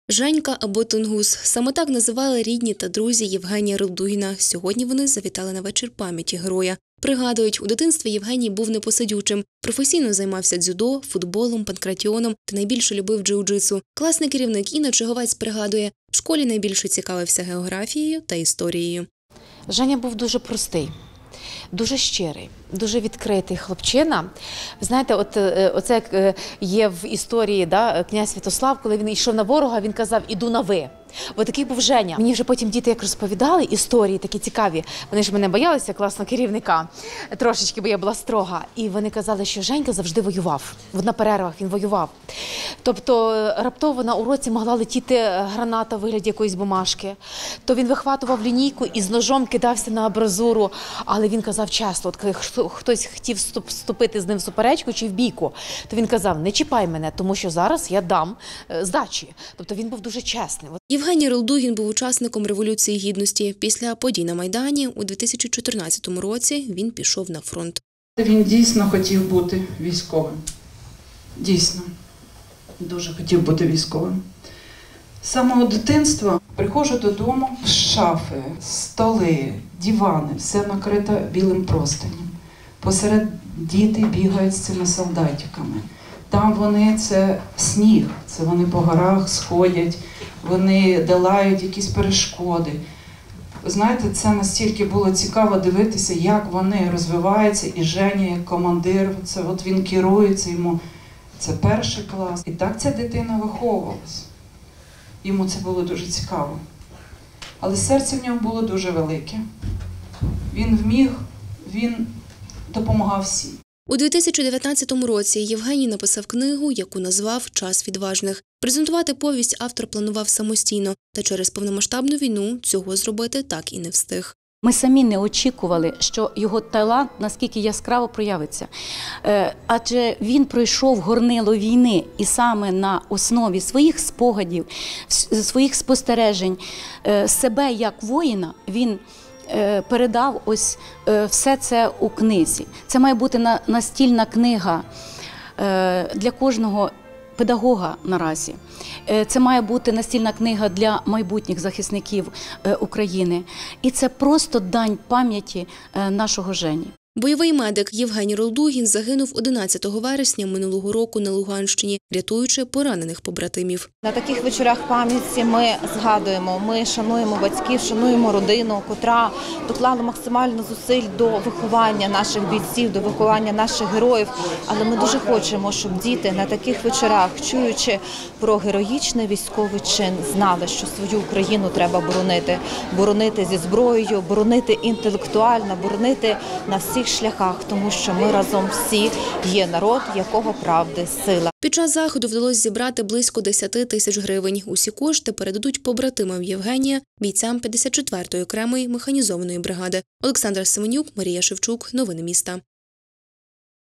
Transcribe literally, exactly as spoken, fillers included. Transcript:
Женька або Тунгус – саме так називали рідні та друзі Євгенія Рилдугіна. Сьогодні вони завітали на вечір пам'яті героя. Пригадують, у дитинстві Євгеній був непосидючим. Професійно займався дзюдо, футболом, панкратіоном та найбільше любив джиу-джитсу. Класний керівник Інна Чиговець пригадує, в школі найбільше цікавився географією та історією. Женя був дуже простий, дуже щирий, дуже відкритий хлопчина. Ви знаєте, от, оце як є в історії, да, князь Святослав, коли він йшов на ворога, він казав «іду на ви». Ось такий був Женя. Мені вже потім діти як розповідали історії такі цікаві. Вони ж мене боялися, класного керівника, трошечки, бо я була строга. І вони казали, що Женька завжди воював. На перервах він воював. Тобто раптово на уроці могла летіти граната в вигляді якоїсь бумажки. То він вихватував лінійку і з ножом кидався на абразуру. Але він казав часто, от коли хтось хотів вступити з ним в суперечку чи в бійку, то він казав, не чіпай мене, тому що зараз я дам здачі. Тобто він був дуже чесний. Євгеній Рилдугін був учасником Революції Гідності. Після подій на Майдані у дві тисячі чотирнадцятому році він пішов на фронт. Він дійсно хотів бути військовим. Дійсно. Дуже хотів бути військовим. З самого дитинства приходжу додому, шафи, столи, дивани, все накрито білим простинем. Посеред діти бігають з цими солдатиками. Там вони, це сніг, це вони по горах сходять, вони долають якісь перешкоди. Ви знаєте, це настільки було цікаво дивитися, як вони розвиваються, і Женя як командир, це от він керується йому, це перший клас. І так ця дитина виховувалась. Йому це було дуже цікаво. Але серце в нього було дуже велике. Він вміг, він допомагав всім. У дві тисячі дев'ятнадцятому році Євгеній написав книгу, яку назвав «Час відважних». Презентувати повість автор планував самостійно, та через повномасштабну війну цього зробити так і не встиг. Ми самі не очікували, що його талант наскільки яскраво проявиться. Адже він пройшов горнило війни і саме на основі своїх спогадів, своїх спостережень, себе як воїна, він передав ось все це у книзі. Це має бути настільна книга для кожного педагога наразі. Це має бути настільна книга для майбутніх захисників України. І це просто дань пам'яті нашого Жені. Бойовий медик Євгеній Рилдугін загинув одинадцятого вересня минулого року на Луганщині, рятуючи поранених побратимів. На таких вечорах пам'яті ми згадуємо, ми шануємо батьків, шануємо родину, котра доклала максимально зусиль до виховання наших бійців, до виховання наших героїв. Але ми дуже хочемо, щоб діти на таких вечорах, чуючи про героїчний військовий чин, знали, що свою Україну треба боронити. Боронити зі зброєю, боронити інтелектуально, боронити на всіх шляхах, тому що ми разом всі є народ, якого правди сила. Під час заходу вдалося зібрати близько десяти тисяч гривень. Усі кошти передадуть побратимам Євгенія, бійцям п'ятдесят четвертої окремої механізованої бригади. Олександра Семенюк, Марія Шевчук. Новини міста.